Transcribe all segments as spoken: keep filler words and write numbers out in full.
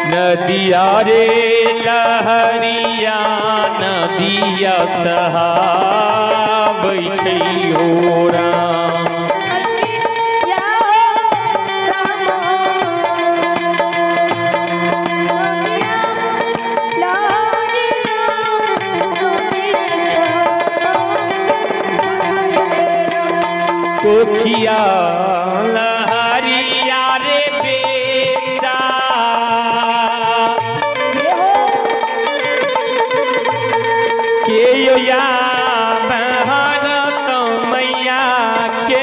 नदिया रे लहरिया नदिया सहाबै छै हो राम। कोठिया लहरिया रे बेटा के यो या बहन तो मैया के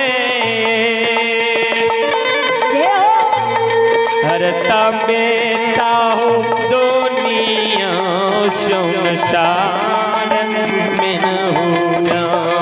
हरता बेटा हो दुनिया संसार में होगा।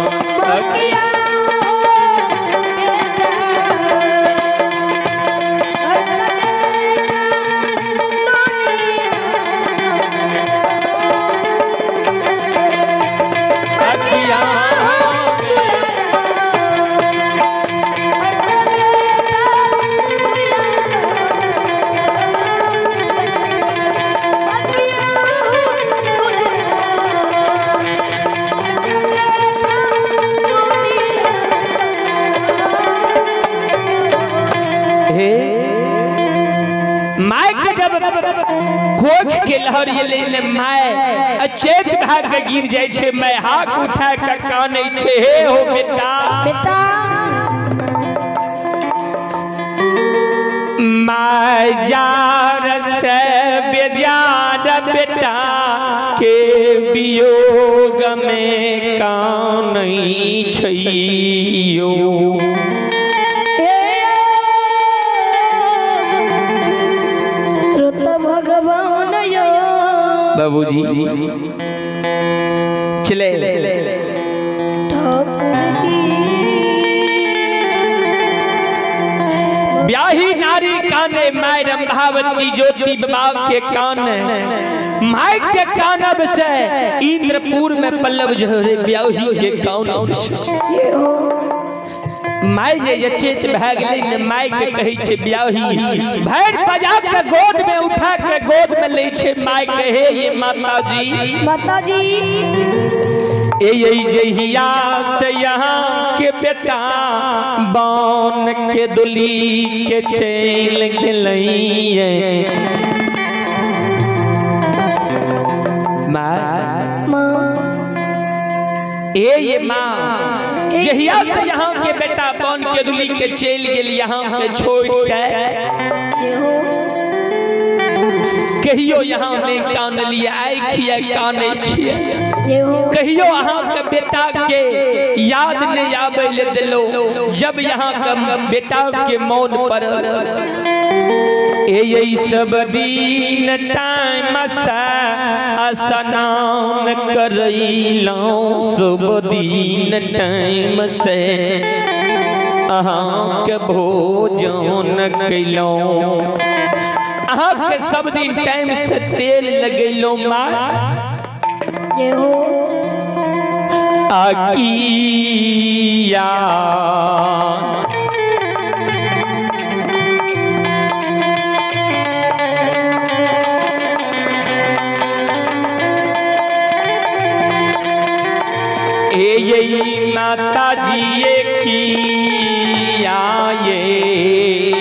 खोज के लहर ये लेने माय अचेत भाग के गिर जाय छे। मैं हाथ उठा के कानै छे हे हो बेटा बेटा माय जार से बेजार बेटा के वियोग में कानै छियो। बाबूजी चले ब्याही नारी काने माय रंभावती ज्योति बाबा के कान माय के कानब से इंद्रपुर में पल्लव झरे ब्याही के कान माय जे यचेत भाग ले माय के कहै छे ब्याही भैर बजा के गोद में उठा के गोद में ले छे। माय कहे ये माता जी माता जी ए यही जहिया से यहाँ के बेटा बान के दुली के चल गेलैये माँ ए ये माँ जहिया से यहाँ के बेटा बान के दुली के चल गेल यहाँ के छोड़ के कहियो यहाँ में कान लिया आई खिया काने छिए कहियो अहाँ के बेटा के याद नहीं आवे ले दिलो जब यहाँ के बेटा के मौन पर ए यही सब दिन टाइम से स्नान करैलौ सब दिन टाइम से अहाँ के भोजन कैलौ अहाँ के सब दिन टाइम से तेल लगैलौ माँ ये हो आकिया ए यही माता जी ये किया ये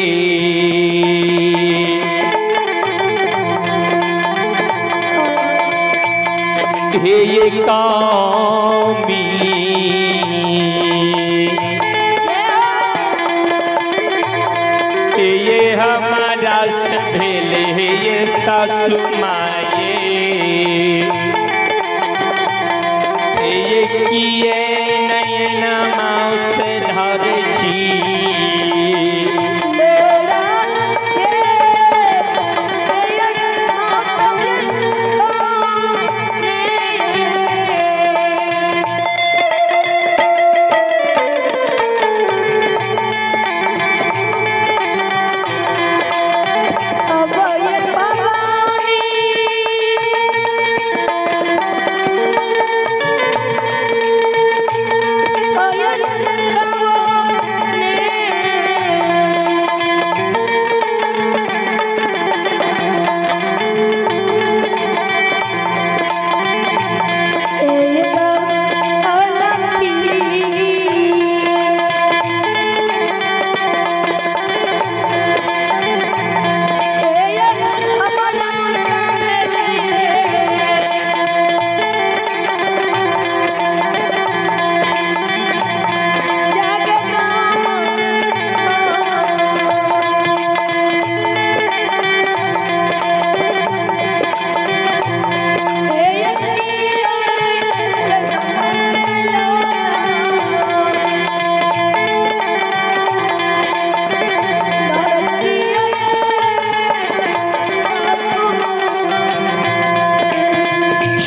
हे ये कामी ये हमारा भेले है ये सासु माये ये किए नयना माउस धर छी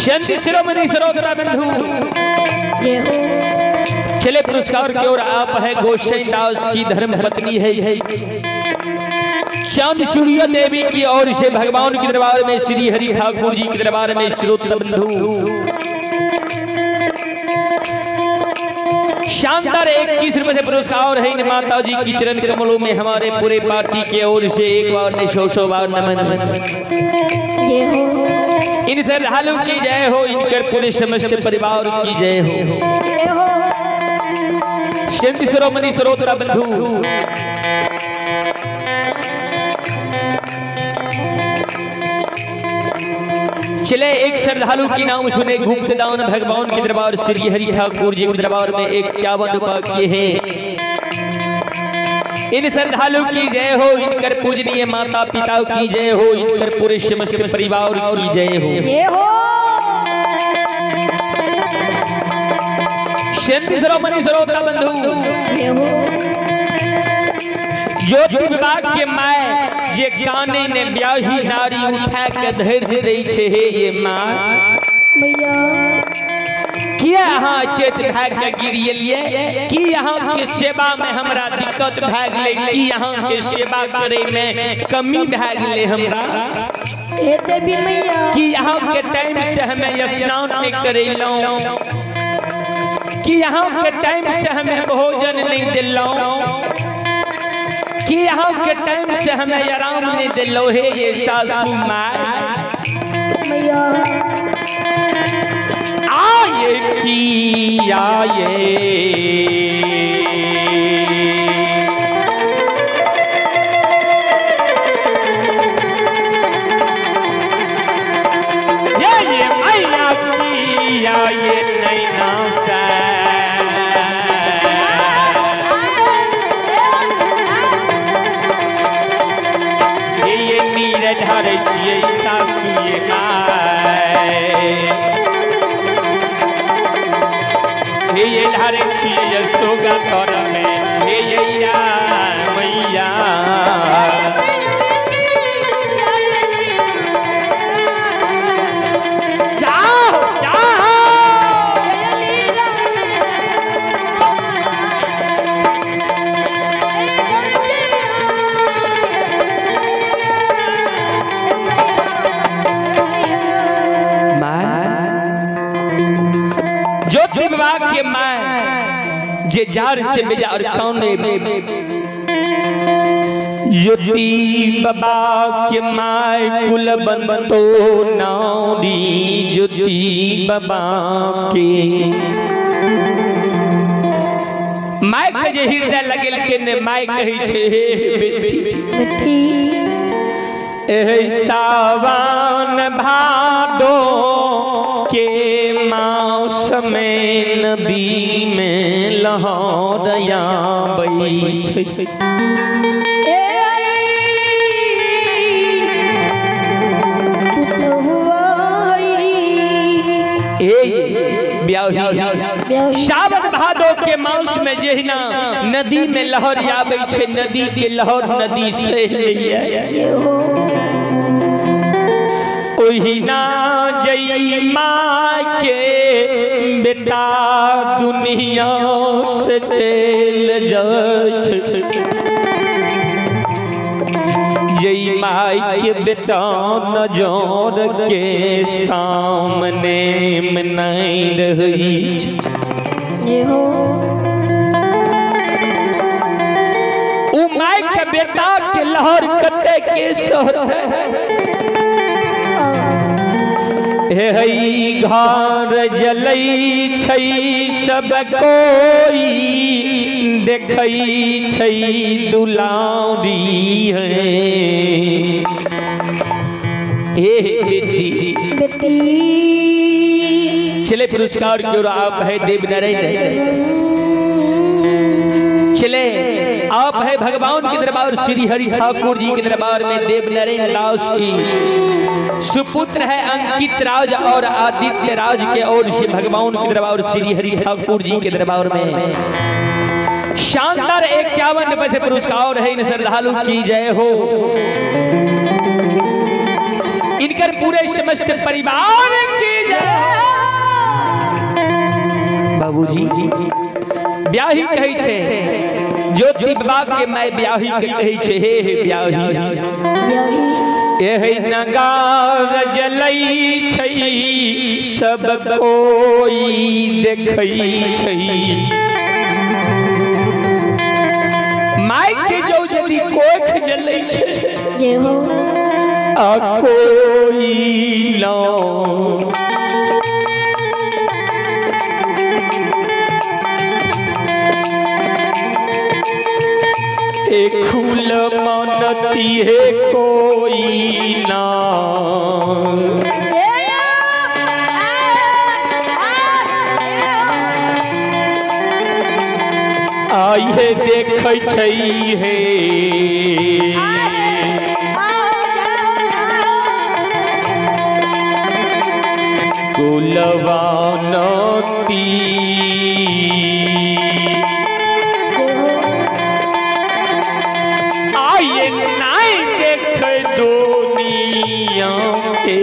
शांति शिरोमणि सरोदरा बंधु जय हो। चले पुरस्कार की ओर आप है गोसाई दास की धर्म पत्नी है चांद सूर्य देवी की ओर से भगवान के दरबार में श्री हरि ठाकुर जी के दरबार में श्रोता बंधु शानदार इक्कीस रुपए से पुरस्कार है माता जी की चरण कमलों में हमारे पूरे पार्टी की ओर से एक बार ने सौ सौ बार नमन। जय हो। इन श्रद्धालु की जय हो, इनकर पूरे समस्त परिवार की जय हो। जय हो। शांति शिरोमणि सरोदरा बंधु चले एक श्रद्धालु की नाम सुने गुप्त दान भगवान के दरबार श्री हरि ठाकुर जी के दरबार में इक्यावन रुपये हैं। इन श्रद्धालु की जय हो, इनकर पूजनीय माता पिता की जय हो, इनकर पूरे समस्त परिवार की जय हो। जय हो। शांति शिरोमणि सरोदरा बंधु जय हो। ज्योति विभाग के माय जे काने ने ब्याही नारी उठा के धैर्य दै छे हे ये मां भैया किया यहाँ चेत भाग के गिरियलिए कि यहाँ के सेवा में हमरा दिक्कत भाग ले कि यहाँ के सेवा करे में कमी भाग ले हमरा हे देवी मैया कि यहाँ के टाइम से हमें स्नान नहीं करेलौ कि यहाँ के टाइम से हमें भोजन नहीं दिलौ कि यहाँ के टाइम से हमें आराम नहीं दिलो है ये सासू माँ मैया आए की आए ये ये मैया की आए नैना सा धारे किए सासू ये हे ये धारे किए सोगा तोर में हे ये मैया जाओ जाओ ज्योति विभाग के माय जे जार से बेजा और कौने ज्योति बाबा के माय कुल बंतो नारी ज्योति बाबा के माय के जे हृदय लगेल के ने माय कहि छे बेटी बेटी एहि सावन भादो के मास में नदी में लहरिया बैठे सावन भादो के मास में जहिना नदी में लहर आबै छे नदी के लहर नदी से ओहिना जई माँ के बेटा दुनिया से चल जाए जई माई के बेटा नजर के सामने में नहीं रही हो उ माई के बेटा के लहर कते के सहर हे हई घर जलई छई सब कोई देखई छई दुलारी है हे बेटी बेटी चले पुरस्कार की ओर आप है देव नारायण चले आप है भगवान के दरबार श्री हरि ठाकुर जी के दरबार में देव नारायण दास की सुपुत्र है अंकित राज और आदित्य राज के ओर से भगवान के दरबार श्री हरि ठाकुर जी के दरबार में शानदार इक्यावन रुपए से पुरस्कार है इन श्रद्धालु की जय हो इनकर पूरे समस्त परिवार की बाबूजी ब्याही कहै छै ज्योति बाबा के मैं ब्याही कहै छै हे हे ब्याही एहि नगार जलै छै सब कोई देखै छै माय के जो जदी कोख जलै छै जय हो आ कोई लो एक फूल मानती है कोई ना आइए देखै छै हे कुलवानती दुनिया के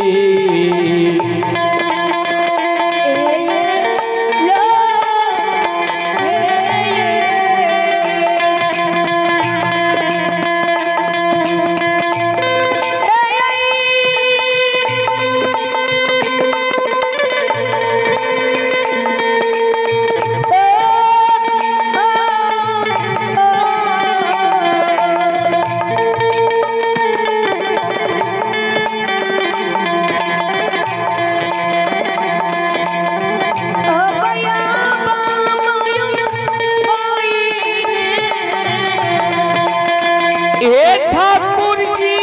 ठाकुर जी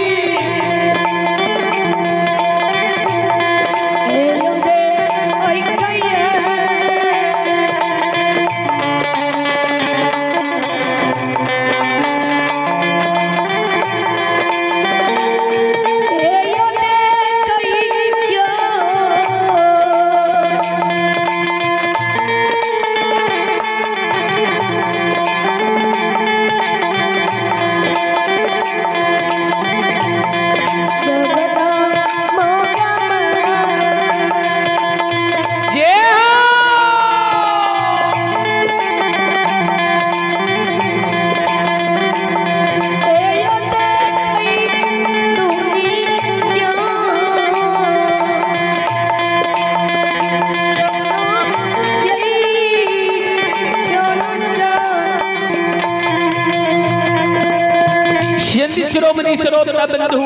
शिरोमणि सरोवरा बंधु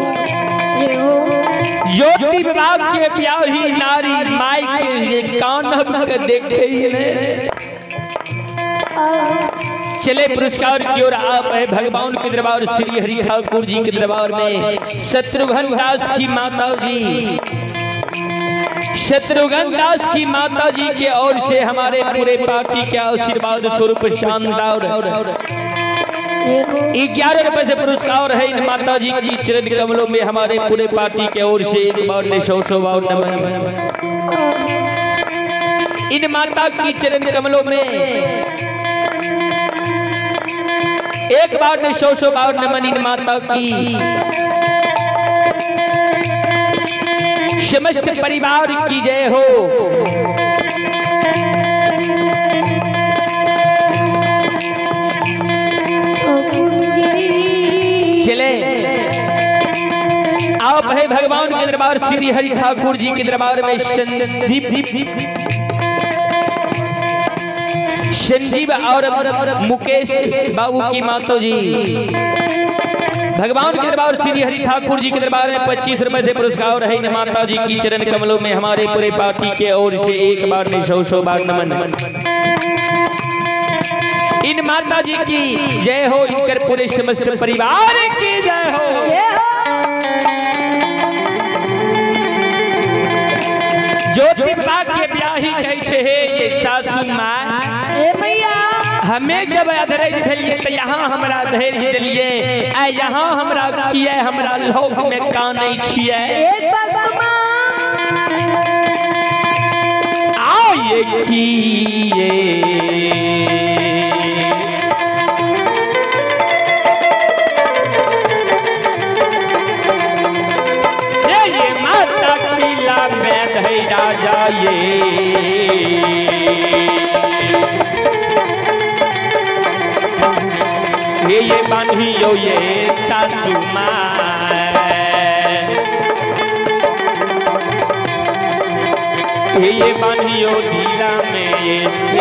ज्योति विभाग के ब्याही नारी माई के कान के देखे चले पुरस्कार की ओर आप है भगवान के दरबार श्री हरि ठाकुर जी के दरबार में शत्रुघ्न दास की माता जी शत्रुघ्न दास की माता जी के ओर से हमारे पूरे पार्टी के आशीर्वाद स्वरूप शानदार ग्यारह रुपए से पुरस्कार है इन माता जी की चरण कमलों में हमारे पूरे पार्टी के ओर से एक बार ने सौ सौ बार नमन इन माता की चरण कमलों में एक बार ने सौ सौ बार नमन इन माता की समस्त परिवार की जय हो। चले आप है भगवान के दरबार श्री हरि ठाकुर जी के दरबार में संदीप संजीव और मुकेश बाबू की माता जी भगवान के दरबार श्री हरि ठाकुर जी के दरबार में पच्चीस रुपए से पुरस्कार है इन माता जी की चरण कमलों में हमारे पूरे पार्टी के ओर से एक बार में सौ सौ बार नमन इन माता जी की जय हो इनकर पूरे समस्त परिवार की जय हो। ज्योति विभाग के ब्याही कैसे है ये सासू माँ हमें जब अधरेज दिलिए तो यहाँ हमरा धैर्य दिलिए आ यहाँ हमरा किए हमरा लोग में कानै छिए आओ ये किए ये माता की में धैरा जाए ये ये बांधियो ये सासू माँ ये ये बांधियो धीरा में ये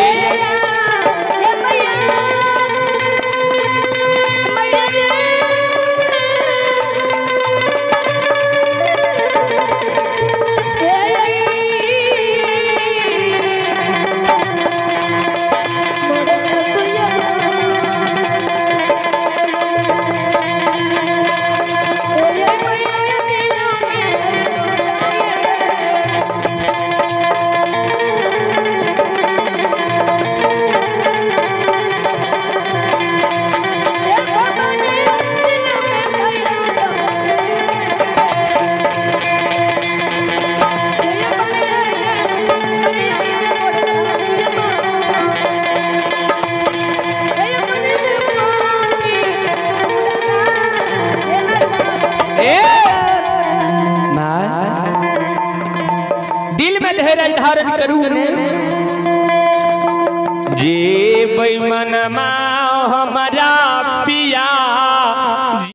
धारण करूं ने जे बेईमान माँ हमार